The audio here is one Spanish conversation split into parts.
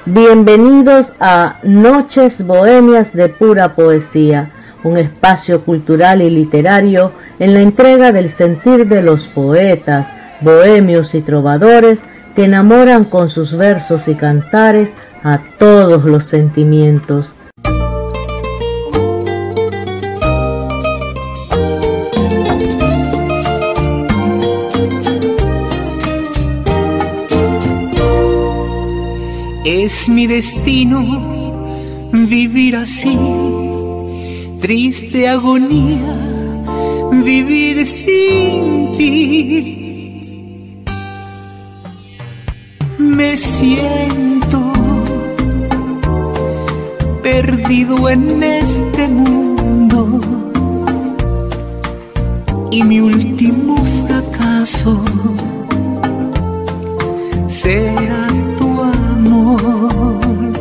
Bienvenidos a Noches Bohemias de Pura Poesía, un espacio cultural y literario en la entrega del sentir de los poetas, bohemios y trovadores que enamoran con sus versos y cantares a todos los sentimientos. Es mi destino vivir así, triste agonía, vivir sin ti. Me siento perdido en este mundo y mi último fracaso será tu amor.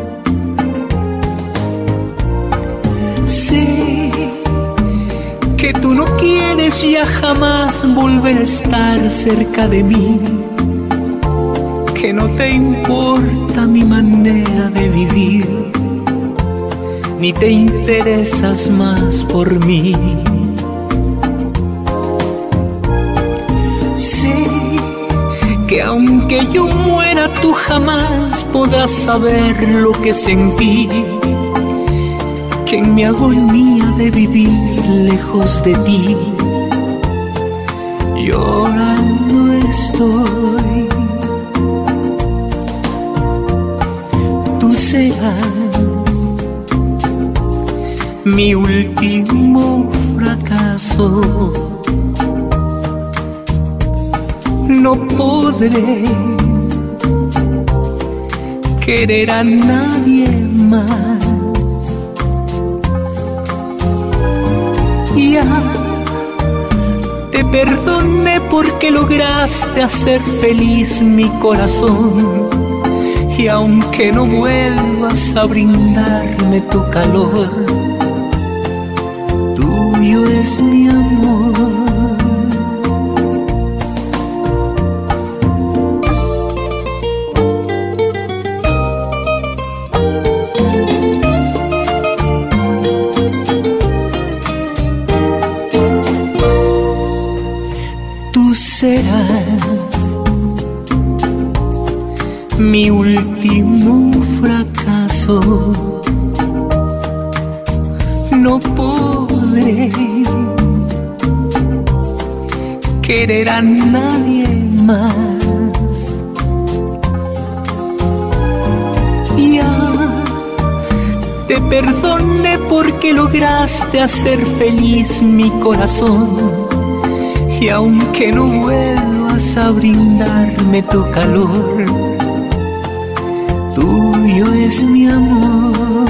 Sé que tú no quieres ya jamás volver a estar cerca de mí, que no te importa mi manera de vivir, ni te interesas más por mí. Sé que aunque yo muera tú jamás podrás saber lo que sentí, que en mi agonía de vivir lejos de ti llorando estoy. Tú serás mi último fracaso. No podré querer a nadie más. Ya te perdoné porque lograste hacer feliz mi corazón, y aunque no vuelvas a brindarme tu calor, tuyo es mi amor. Serás mi último fracaso. No podré querer a nadie más. Ya te perdoné porque lograste hacer feliz mi corazón, y aunque no vuelvas a brindarme tu calor, tuyo es mi amor.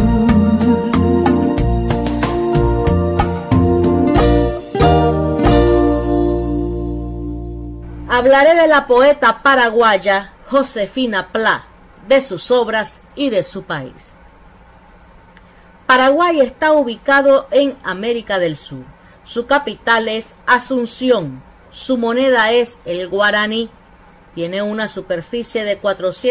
Hablaré de la poeta paraguaya Josefina Pla, de sus obras y de su país. Paraguay está ubicado en América del Sur. Su capital es Asunción, su moneda es el guaraní, tiene una superficie de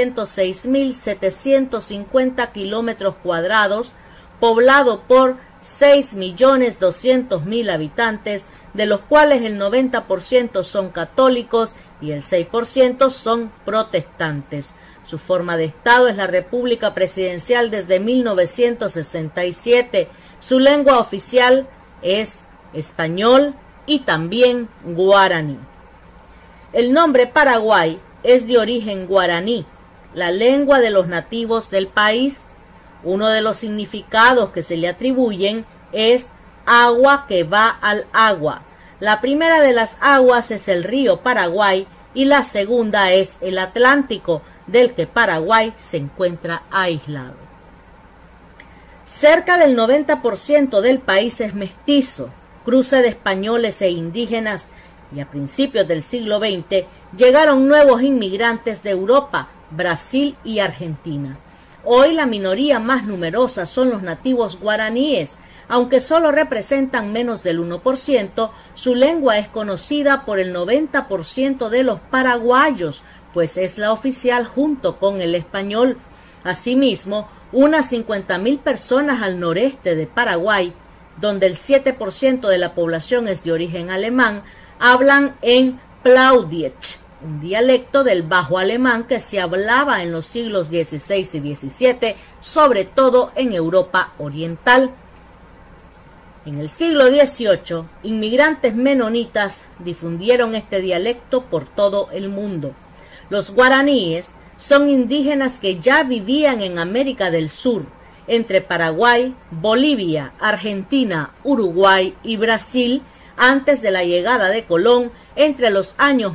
406.750 kilómetros cuadrados, poblado por 6.200.000 habitantes, de los cuales el 90% son católicos y el 6% son protestantes. Su forma de Estado es la República Presidencial desde 1967. Su lengua oficial es español y también guaraní. El nombre Paraguay es de origen guaraní, la lengua de los nativos del país. Uno de los significados que se le atribuyen es agua que va al agua. La primera de las aguas es el río Paraguay y la segunda es el Atlántico, del que Paraguay se encuentra aislado. Cerca del 90% del país es mestizo, cruce de españoles e indígenas, y a principios del siglo XX llegaron nuevos inmigrantes de Europa, Brasil y Argentina. Hoy la minoría más numerosa son los nativos guaraníes. Aunque solo representan menos del 1%, su lengua es conocida por el 90% de los paraguayos, pues es la oficial junto con el español. Asimismo, unas 50.000 personas al noreste de Paraguay, donde el 7% de la población es de origen alemán, hablan en Plaudiech, un dialecto del bajo alemán que se hablaba en los siglos XVI y XVII, sobre todo en Europa oriental. En el siglo XVIII, inmigrantes menonitas difundieron este dialecto por todo el mundo. Los guaraníes son indígenas que ya vivían en América del Sur, entre Paraguay, Bolivia, Argentina, Uruguay y Brasil, antes de la llegada de Colón entre los años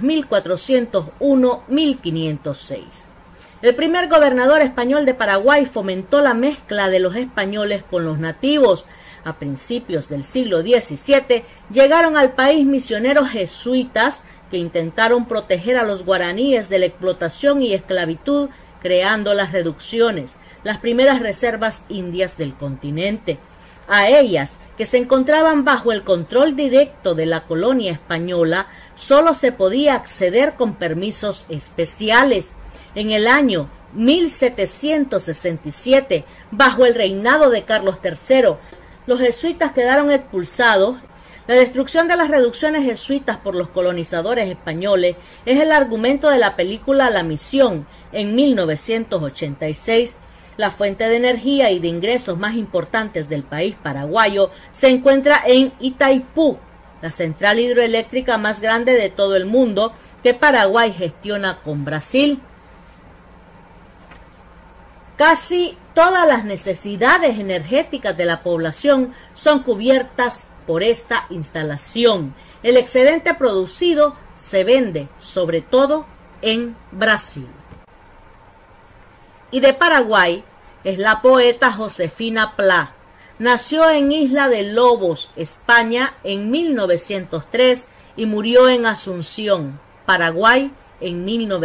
1401-1506. El primer gobernador español de Paraguay fomentó la mezcla de los españoles con los nativos. A principios del siglo XVII llegaron al país misioneros jesuitas que intentaron proteger a los guaraníes de la explotación y esclavitud, creando las reducciones, las primeras reservas indias del continente. A ellas, que se encontraban bajo el control directo de la colonia española, solo se podía acceder con permisos especiales. En el año 1767, bajo el reinado de Carlos III, los jesuitas quedaron expulsados. La destrucción de las reducciones jesuitas por los colonizadores españoles es el argumento de la película La Misión, en 1986. La fuente de energía y de ingresos más importantes del país paraguayo se encuentra en Itaipú, la central hidroeléctrica más grande de todo el mundo que Paraguay gestiona con Brasil. Casi todas las necesidades energéticas de la población son cubiertas por esta instalación. El excedente producido se vende sobre todo en Brasil. Y de Paraguay es la poeta Josefina Pla. Nació en Isla de Lobos, España, en 1903 y murió en Asunción, Paraguay, en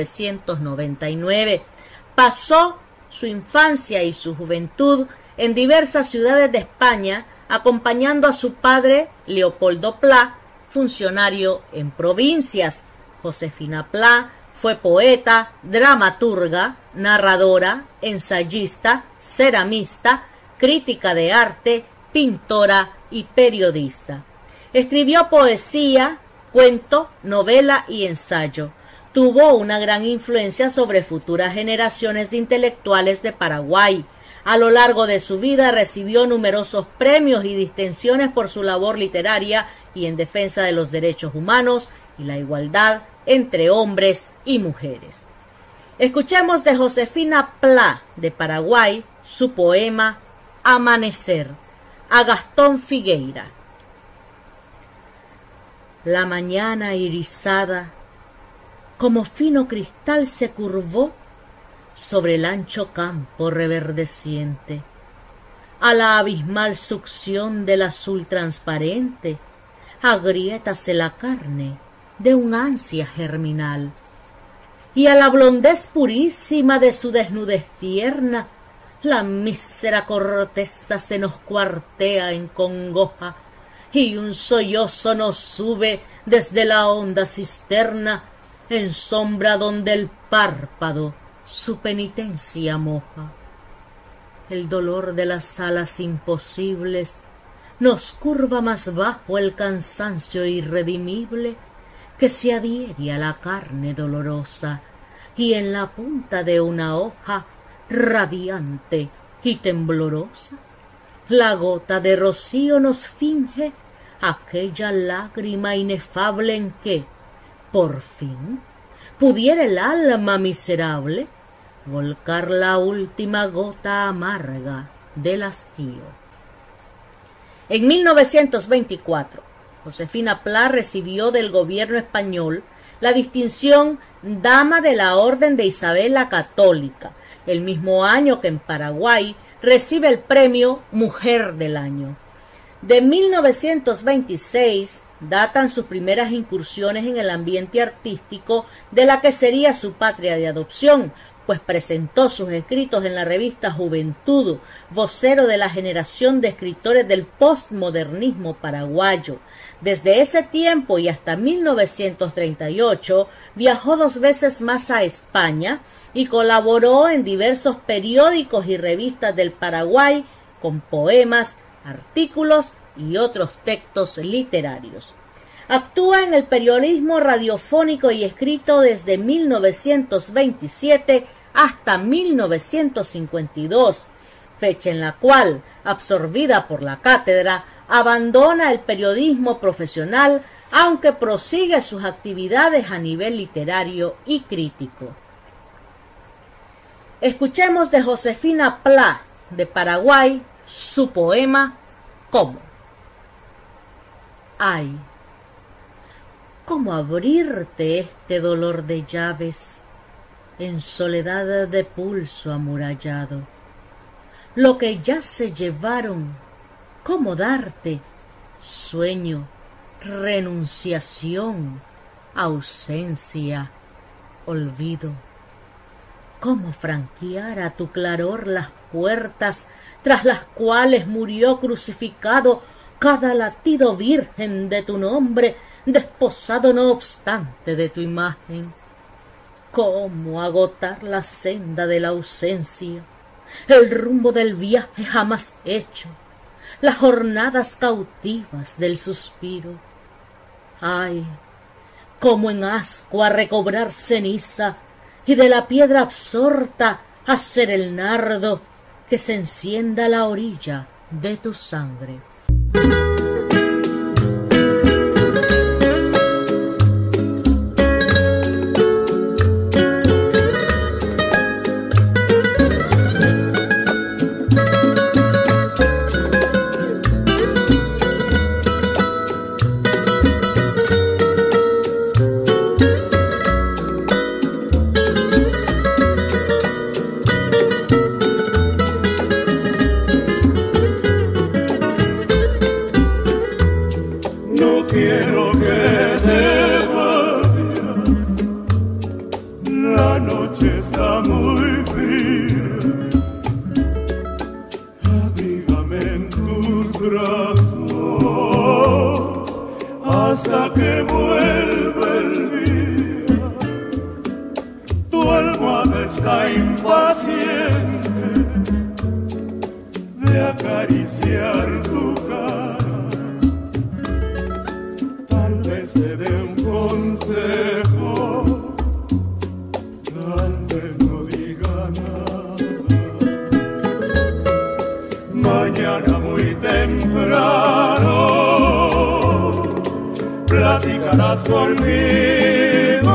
1999. Pasó su infancia y su juventud en diversas ciudades de España, acompañando a su padre, Leopoldo Pla, funcionario en provincias. Josefina Pla fue poeta, dramaturga, narradora, ensayista, ceramista, crítica de arte, pintora y periodista. Escribió poesía, cuento, novela y ensayo. Tuvo una gran influencia sobre futuras generaciones de intelectuales de Paraguay. A lo largo de su vida recibió numerosos premios y distinciones por su labor literaria y en defensa de los derechos humanos y la igualdad entre hombres y mujeres. Escuchemos de Josefina Pla, de Paraguay, su poema Amanecer, a Gastón Figueira. La mañana irisada, como fino cristal, se curvó sobre el ancho campo reverdeciente. A la abismal succión del azul transparente, agriétase la carne de un ansia germinal. Y a la blondez purísima de su desnudez tierna, la mísera corteza se nos cuartea en congoja, y un sollozo nos sube desde la honda cisterna, en sombra donde el párpado su penitencia moja. El dolor de las alas imposibles nos curva más bajo el cansancio irredimible que se adhiere a la carne dolorosa, y en la punta de una hoja radiante y temblorosa, la gota de rocío nos finge aquella lágrima inefable en que, por fin, pudiera el alma miserable volcar la última gota amarga del hastío. En 1924, Josefina Pla recibió del gobierno español la distinción Dama de la Orden de Isabel la Católica, el mismo año que en Paraguay recibe el premio Mujer del Año. De 1926 datan sus primeras incursiones en el ambiente artístico de la que sería su patria de adopción, pues presentó sus escritos en la revista Juventud, vocero de la generación de escritores del postmodernismo paraguayo. Desde ese tiempo y hasta 1938 viajó 2 veces más a España y colaboró en diversos periódicos y revistas del Paraguay con poemas, artículos y otros textos literarios. Actúa en el periodismo radiofónico y escrito desde 1927 hasta 1952, fecha en la cual, absorbida por la cátedra, abandona el periodismo profesional, aunque prosigue sus actividades a nivel literario y crítico. Escuchemos de Josefina Pla, de Paraguay, su poema ¿Cómo? Ay, ¿cómo abrirte este dolor de llaves en soledad de pulso amurallado? Lo que ya se llevaron, ¿cómo darte sueño, renunciación, ausencia, olvido? ¿Cómo franquear a tu claror las puertas tras las cuales murió crucificado cada latido virgen de tu nombre, desposado no obstante de tu imagen? ¿Cómo agotar la senda de la ausencia, el rumbo del viaje jamás hecho, las jornadas cautivas del suspiro? Ay, cómo en ascua recobrar ceniza y de la piedra absorta hacer el nardo que se encienda a la orilla de tu sangre. Hasta que vuelve el día, tu almohada está impaciente de acariciar tu cara. Tal vez te dé un consejo, tal vez no diga nada. Mañana muy temprano platicarás conmigo,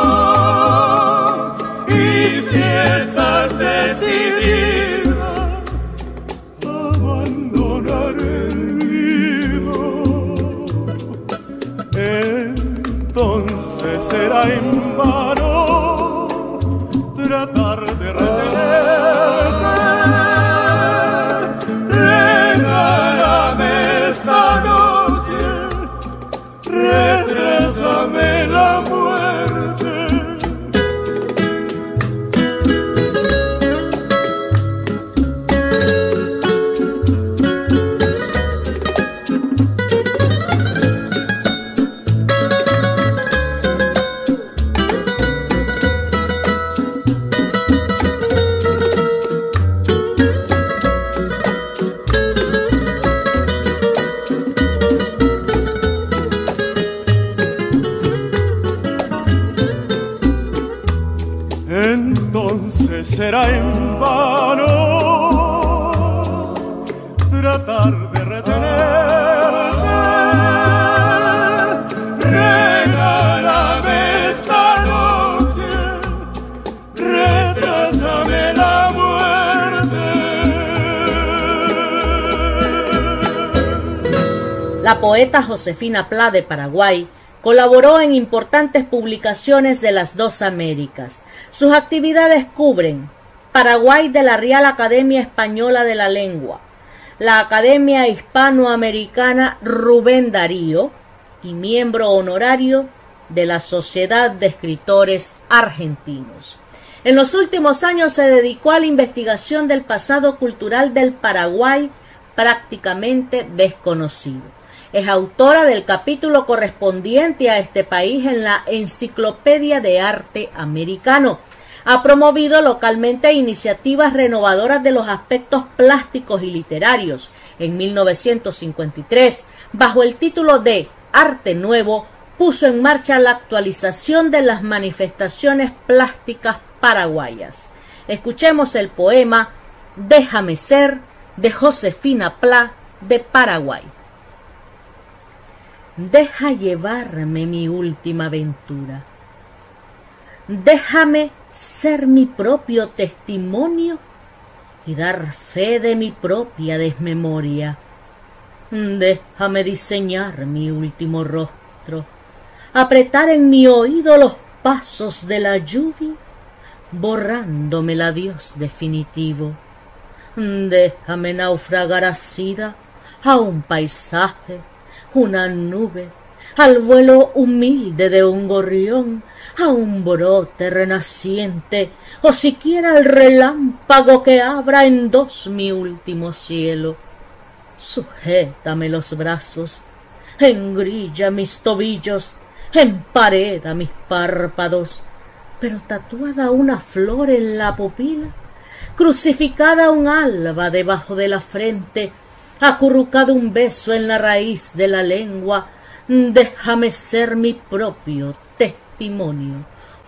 y si estás decidida a abandonar el nido, entonces será en vano tratar de retenerte. Regálame esta noche, retrásame la muerte. Entonces será en vano tratar de retenerte. Regálame esta noche, retrásame la muerte. La poeta Josefina Pla de Paraguay colaboró en importantes publicaciones de las dos Américas. Sus actividades cubren Paraguay de la Real Academia Española de la Lengua, la Academia Hispanoamericana Rubén Darío y miembro honorario de la Sociedad de Escritores Argentinos. En los últimos años se dedicó a la investigación del pasado cultural del Paraguay, prácticamente desconocido. Es autora del capítulo correspondiente a este país en la Enciclopedia de Arte Americano. Ha promovido localmente iniciativas renovadoras de los aspectos plásticos y literarios. En 1953, bajo el título de Arte Nuevo, puso en marcha la actualización de las manifestaciones plásticas paraguayas. Escuchemos el poema Déjame ser, de Josefina Pla, de Paraguay. Deja llevarme mi última aventura. Déjame ser mi propio testimonio y dar fe de mi propia desmemoria. Déjame diseñar mi último rostro, apretar en mi oído los pasos de la lluvia, borrándome el adiós definitivo. Déjame naufragar asida a un paisaje, una nube, al vuelo humilde de un gorrión, a un brote renaciente, o siquiera al relámpago que abra en dos mi último cielo. Sujétame los brazos, engrilla mis tobillos, empareda mis párpados, pero tatuada una flor en la pupila, crucificada un alba debajo de la frente, acurrucado un beso en la raíz de la lengua, déjame ser mi propio testimonio.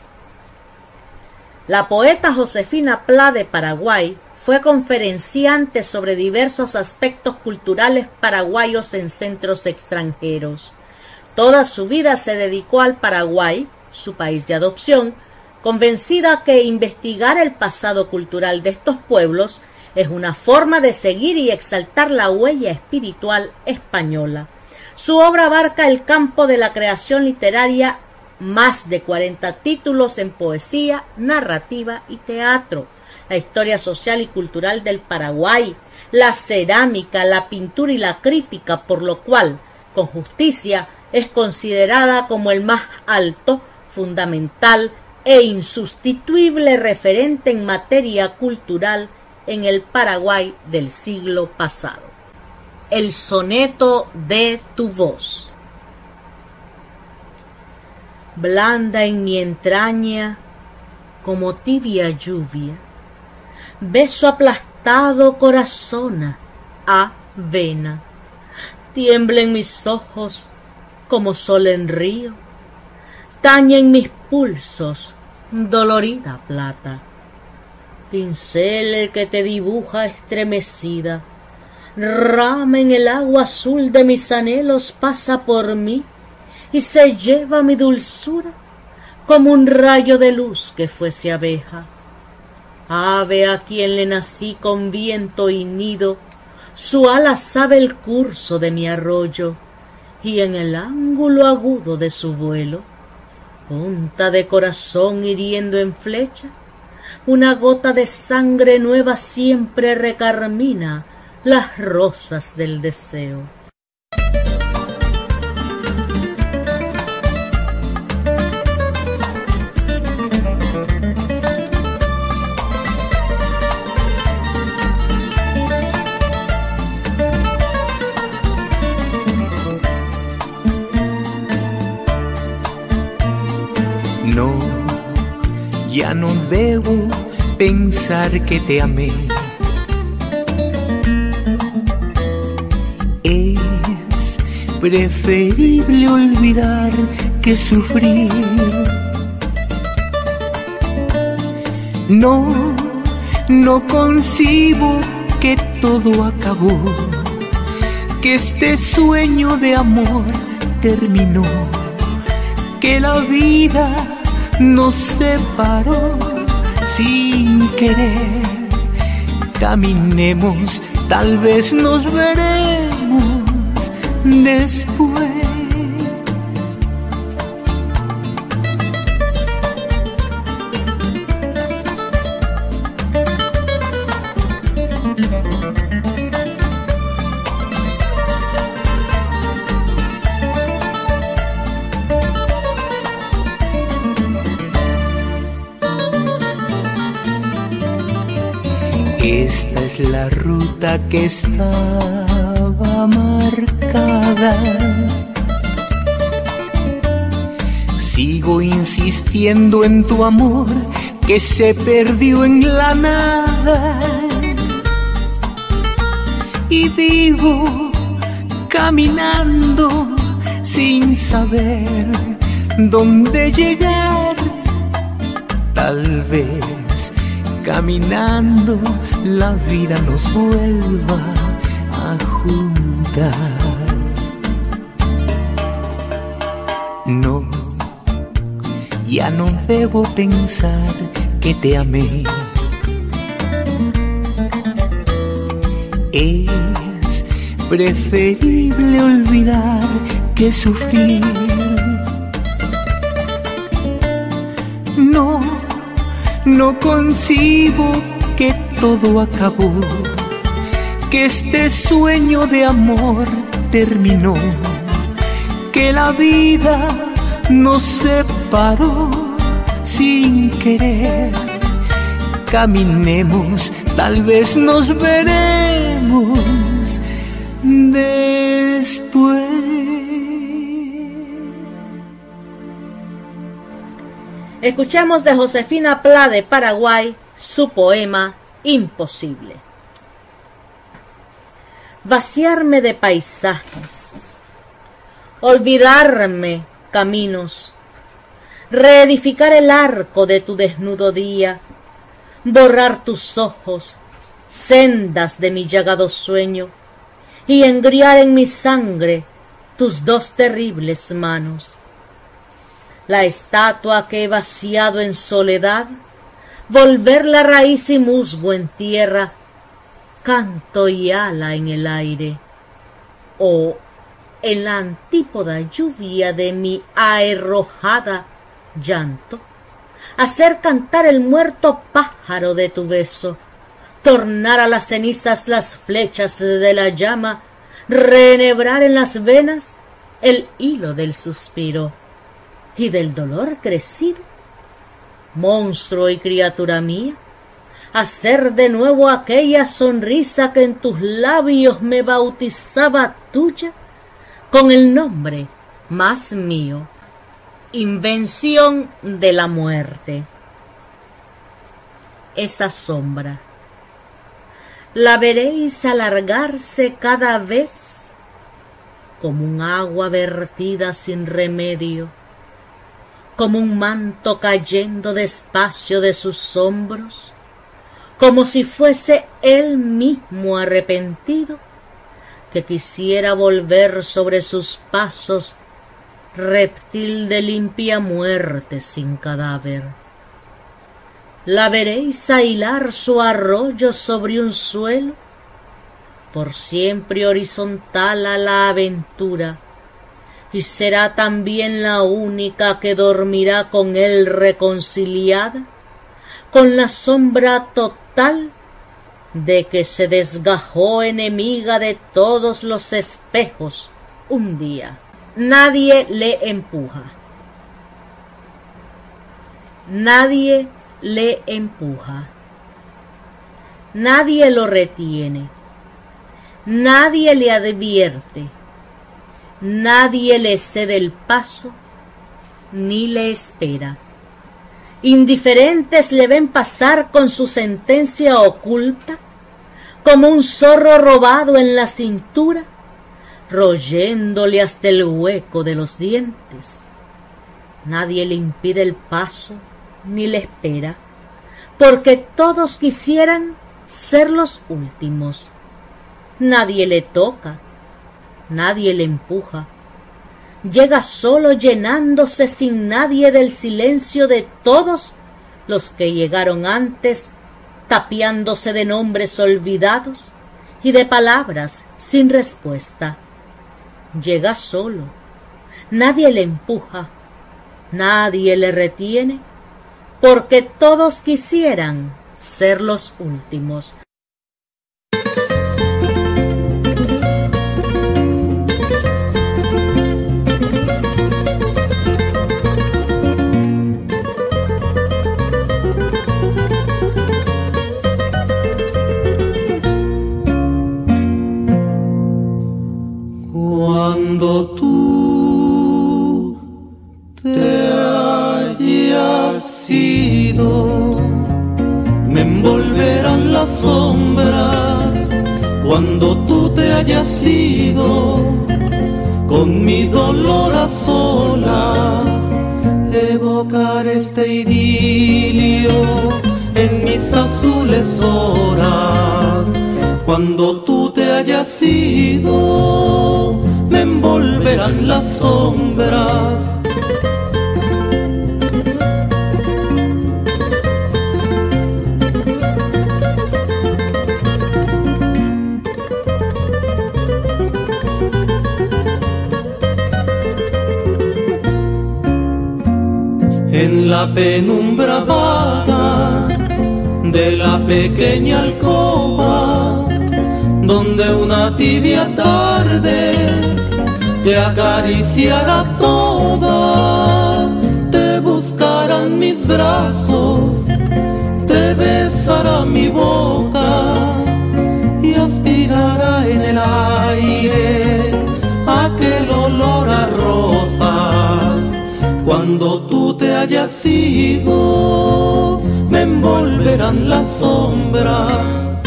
La poeta Josefina Pla de Paraguay fue conferenciante sobre diversos aspectos culturales paraguayos en centros extranjeros. Toda su vida se dedicó al Paraguay, su país de adopción, convencida que investigar el pasado cultural de estos pueblos es una forma de seguir y exaltar la huella espiritual española. Su obra abarca el campo de la creación literaria, más de 40 títulos en poesía, narrativa y teatro, la historia social y cultural del Paraguay, la cerámica, la pintura y la crítica, por lo cual, con justicia, es considerada como el más alto, fundamental e insustituible referente en materia cultural en el Paraguay del siglo pasado. El soneto de tu voz. Blanda en mi entraña como tibia lluvia, beso aplastado corazona a vena, tiembla en mis ojos como sol en río, taña en mis pulsos dolorida plata, pincel el que te dibuja estremecida, rama en el agua azul de mis anhelos pasa por mí y se lleva mi dulzura como un rayo de luz que fuese abeja. Ave a quien le nací con viento y nido, su ala sabe el curso de mi arroyo, y en el ángulo agudo de su vuelo, punta de corazón hiriendo en flecha, una gota de sangre nueva siempre recarmina las rosas del deseo. No, ya no debo pensar que te amé. Es preferible olvidar que sufrir. No concibo que todo acabó, que este sueño de amor terminó, que la vida nos separó sin querer. Caminemos, tal vez nos veremos después. esta es la ruta que estaba marcada. Sigo insistiendo en tu amor que se perdió en la nada. Y vivo caminando sin saber dónde llegar. Tal vez caminando la vida nos vuelva a juntar. No, ya no debo pensar que te amé. Es preferible olvidar que sufrir. No concibo que todo acabó, que este sueño de amor terminó, que la vida nos separó sin querer. Caminemos, tal vez nos veremos después. Escuchamos de Josefina Pla de Paraguay su poema Imposible. Vaciarme de paisajes, olvidarme caminos, reedificar el arco de tu desnudo día, borrar tus ojos, sendas de mi llagado sueño, y engriar en mi sangre tus dos terribles manos. La estatua que he vaciado en soledad, volver la raíz y musgo en tierra, canto y ala en el aire, o en la antípoda lluvia de mi aerrojada llanto, hacer cantar el muerto pájaro de tu beso, tornar a las cenizas las flechas de la llama, reenhebrar en las venas el hilo del suspiro y del dolor crecido, monstruo y criatura mía, hacer de nuevo aquella sonrisa que en tus labios me bautizaba tuya con el nombre más mío, invención de la muerte. Esa sombra la veréis alargarse cada vez como un agua vertida sin remedio, como un manto cayendo despacio de sus hombros, como si fuese él mismo arrepentido, que quisiera volver sobre sus pasos, reptil de limpia muerte sin cadáver. La veréis a hilar su arroyo sobre un suelo, por siempre horizontal a la aventura, y será también la única que dormirá con él reconciliada, con la sombra total de que se desgajó enemiga de todos los espejos un día. Nadie le empuja. Nadie le empuja. Nadie lo retiene. Nadie le advierte. Nadie le cede el paso ni le espera. Indiferentes le ven pasar con su sentencia oculta, como un zorro robado en la cintura, royéndole hasta el hueco de los dientes. Nadie le impide el paso ni le espera, porque todos quisieran ser los últimos. Nadie le toca, nadie le empuja. Llega solo llenándose sin nadie del silencio de todos los que llegaron antes, tapiándose de nombres olvidados y de palabras sin respuesta. Llega solo, nadie le empuja, nadie le retiene, porque todos quisieran ser los últimos. Cuando tú te hayas ido, con mi dolor a solas, evocar este idilio en mis azules horas. Cuando tú te hayas ido, me envolverán las sombras. En la penumbra vaga de la pequeña alcoba, donde una tibia tarde te acariciará toda, te buscarán mis brazos, te besará mi boca y aspirará en el aire aquel olor a rosas. Cuando tú te hayas ido, me envolverán las sombras.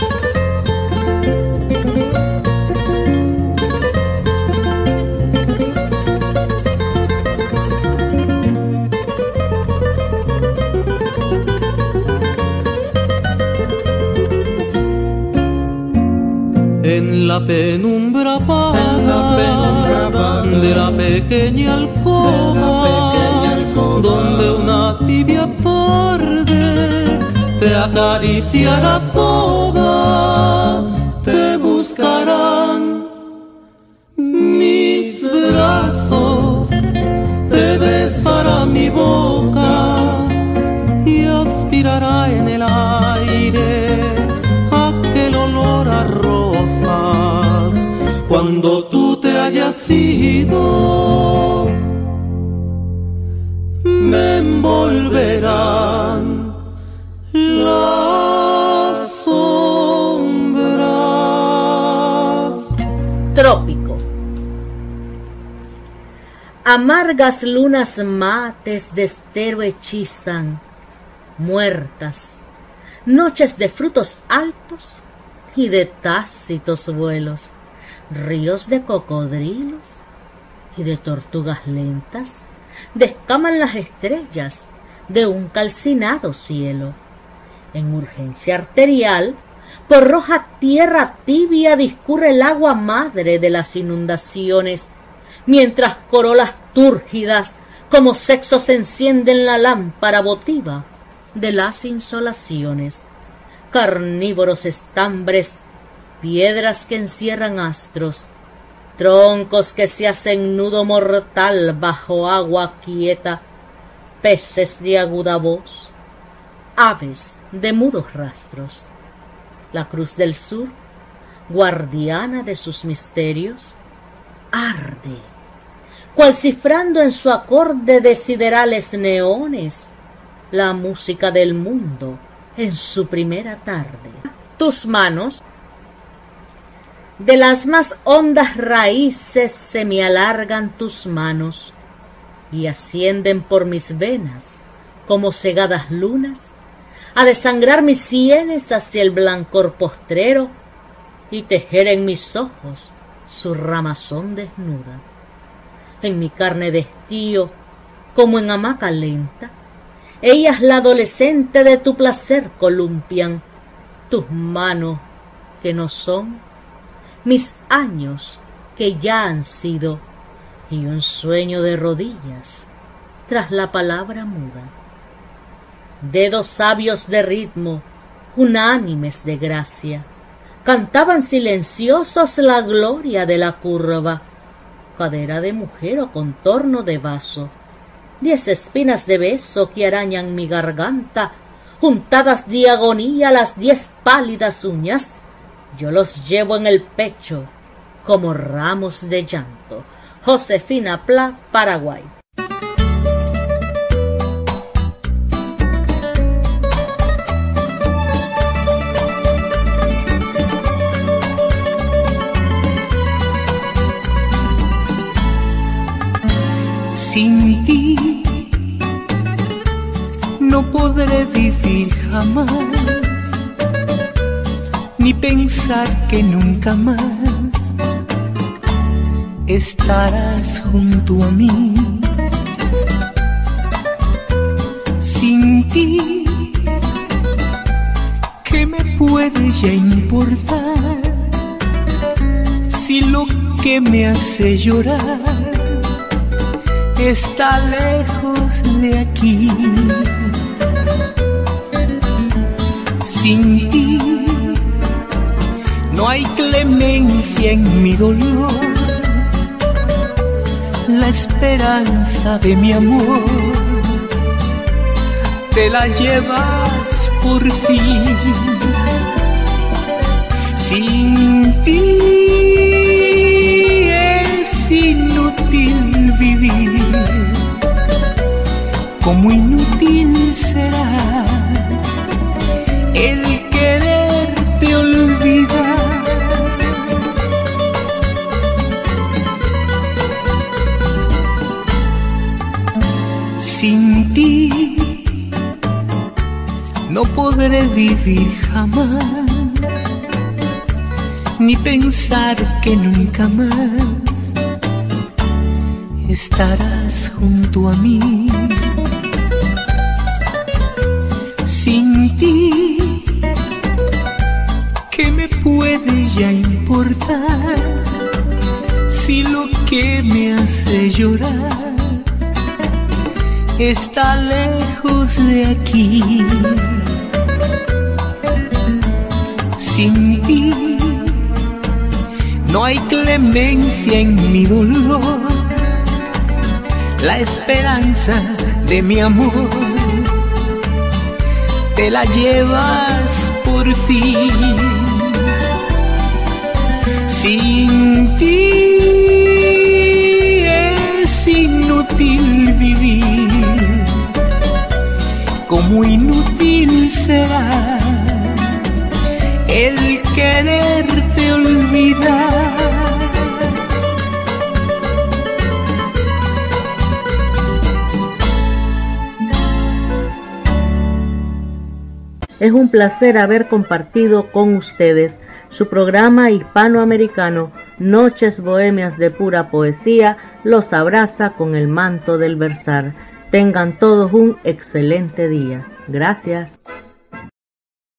En la penumbra vaga de la pequeña alcoba, donde una tibia tarde te acariciará toda, te buscarán mis brazos, te besará mi boca y aspirará en el aire aquel olor a rosas. Cuando tú te hayas ido, me envolverán las sombras. Trópico. Amargas lunas mates de estero hechizan, muertas, noches de frutos altos y de tácitos vuelos, ríos de cocodrilos y de tortugas lentas, descaman las estrellas de un calcinado cielo. En urgencia arterial, por roja tierra tibia discurre el agua madre de las inundaciones, mientras corolas túrgidas como sexos encienden la lámpara votiva de las insolaciones. Carnívoros estambres, piedras que encierran astros, troncos que se hacen nudo mortal bajo agua quieta, peces de aguda voz, aves de mudos rastros. La cruz del sur, guardiana de sus misterios, arde, cual cifrando en su acorde de siderales neones la música del mundo en su primera tarde. Tus manos, de las más hondas raíces se me alargan tus manos y ascienden por mis venas como cegadas lunas a desangrar mis sienes hacia el blancor postrero y tejer en mis ojos su ramazón desnuda. En mi carne de estío, como en hamaca lenta, ellas la adolescente de tu placer columpian, tus manos que no son, mis años que ya han sido, y un sueño de rodillas tras la palabra muda. Dedos sabios de ritmo, unánimes de gracia, cantaban silenciosos la gloria de la curva, cadera de mujer o contorno de vaso, 10 espinas de beso que arañan mi garganta, juntadas de agonía las 10 pálidas uñas, yo los llevo en el pecho como ramos de llanto. Josefina Pla, Paraguay. Sin ti no podré vivir jamás. ni pensar que nunca más estarás junto a mí. Sin ti, ¿qué me puede ya importar? Si lo que me hace llorar está lejos de aquí. Sin ti no hay clemencia en mi dolor. La esperanza de mi amor te la llevas por fin. Sin ti es inútil vivir, como inútil será el quererte olvidar. Sin ti no podré vivir jamás, ni pensar que nunca más estarás junto a mí. Sin ti, ¿qué me puede ya importar? Si lo que me hace llorar está lejos de aquí. Sin ti no hay clemencia en mi dolor. La esperanza de mi amor te la llevas por fin. Sin ti es inútil vivir, como inútil será el quererte olvidar. Es un placer haber compartido con ustedes su programa hispanoamericano Noches Bohemias de Pura Poesía. Los abraza con el manto del versar. Tengan todos un excelente día. Gracias.